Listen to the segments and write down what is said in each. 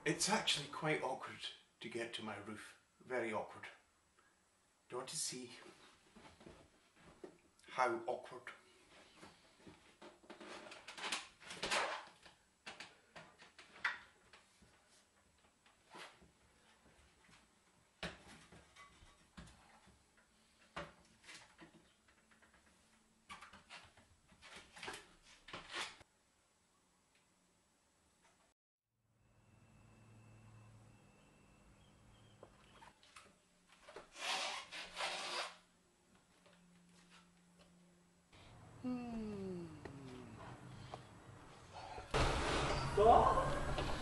It's actually quite awkward to get to my roof. Very awkward. Do you want to see how awkward?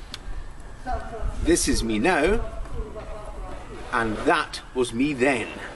This is me now, and that was me then.